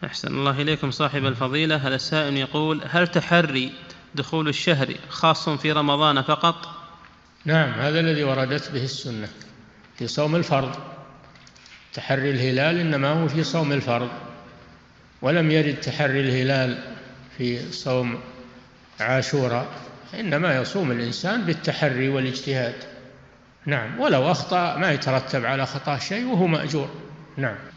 أحسن الله إليكم صاحب الفضيلة. هذا السائل يقول: هل تحري دخول الشهر خاص في رمضان فقط؟ نعم، هذا الذي وردت به السنة في صوم الفرض. تحري الهلال إنما هو في صوم الفرض، ولم يرد تحري الهلال في صوم عاشوراء، إنما يصوم الإنسان بالتحري والاجتهاد. نعم، ولو أخطأ ما يترتب على خطأ شيء وهو مأجور. نعم.